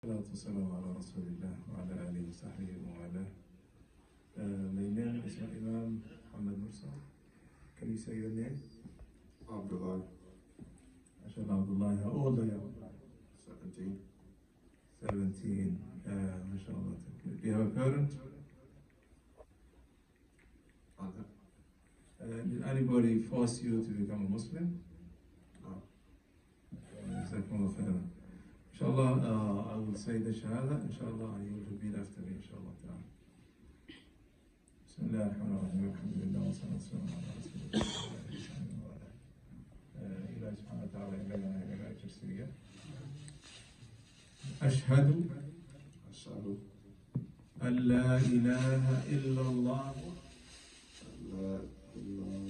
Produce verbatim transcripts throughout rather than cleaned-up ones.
والصلاة والسلام على رسول الله وعلى آله وصحبه ومن والاه. My name is Imam Muhammad Musa. Can you say your name? Abdullah. MashaAllah, Abdullah. How old are you? Seventeen. Seventeen. Uh, MashaAllah. Do you have a parent? Mother. Uh, did anybody force you to become a Muslim? No. Jazakumullah khairan. Inshallah, uh, I will say the Shahada. Inshallah, you will repeat after me. Inshallah. بسم الله الرحمن الرحيم الحمد لله والصلاة والسلام على رسول الله. إلهي سبحانه وتعالى إلينا إلى أجر سريع. أشهد أشهد أن لا إله إلا الله أن لا إله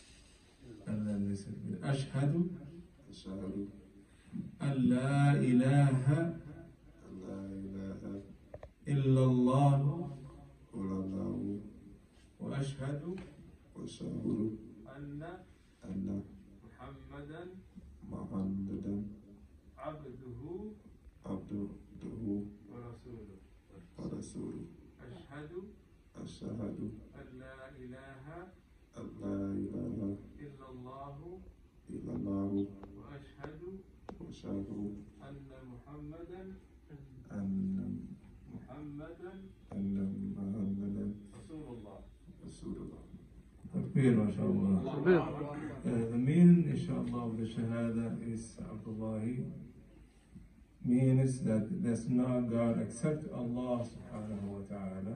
أشهد أشهد أن لا إله أن لا إله إلا الله إلا الله وأشهد وأشهد أن أن محمدا محمدا عبده عبده ورسوله. ورسوله. أشهد أشهد أن لا إله أن لا إله إلا الله إلا الله وأشهد وأشهد أن محمدا أن محمدا أن محمدا رسول الله. رسول الله. Takbir, mashallah. Uh, the meaning, inshallah, of the Shahada is Abdullahi means that there's no God except Allah subhanahu wa ta'ala,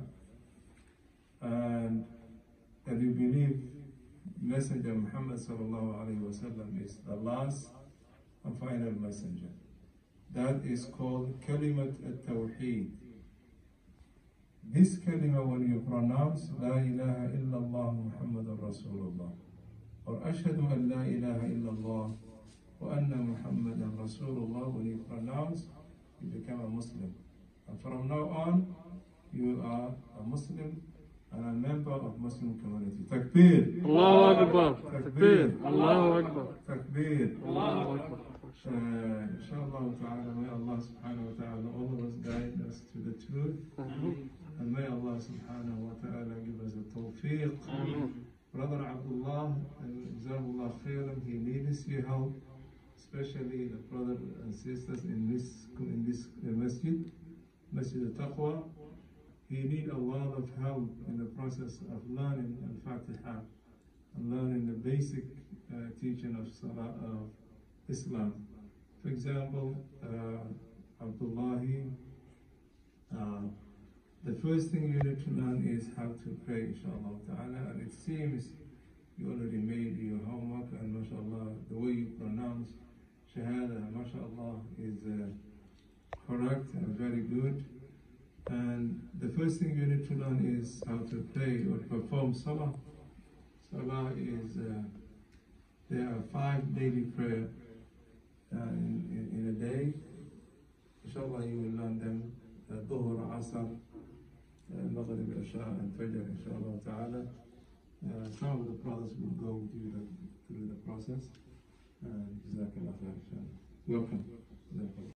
and that you believe Messenger Muhammad sallallahu alayhi wa sallam is the last and final messenger. That is called Kalimat al-Tawheed. This kalima, when you pronounce La ilaha illallah Muhammadan Rasulullah, or Ashhadu an La ilaha illallah wa anna Muhammadan Rasulullah, when you pronounce, you become a Muslim. And from now on, you are a Muslim and a member of Muslim community. Takbir! Allahu Akbar! Takbir! Allahu Akbar! Takbir! Allahu Akbar! Uh, inshallah ta'ala, may Allah subhanahu wa ta'ala all of us guide us to the truth. And may Allah subhanahu wa ta'ala give us the tawfiq. Brother Abdullah, Jazakallah khairan, he needs your help, especially the brothers and sisters in this in this masjid, Masjid al-Taqwa. He needs a lot of help in the process of learning al-Fatiha and learning the basic uh, teaching of Salah of Islam. For example, uh, Abdullahi, uh, the first thing you need to learn is how to pray, inshallah ta'ala, and it seems you already made your homework, and mashallah, the way you pronounce Shahada, mashallah, is uh, correct and very good. And the first thing you need to learn is how to pray or perform Salah. Salah is, uh, there are five daily prayers uh, in, in, in a day. Inshallah, you will learn them, uh, Dhuhr, Asr, Maghrib, Isha, and Fajr, inshallah ta'ala. Uh, some of the brothers will go with you the, through the process. And Jazakallah khair, inshallah. Welcome.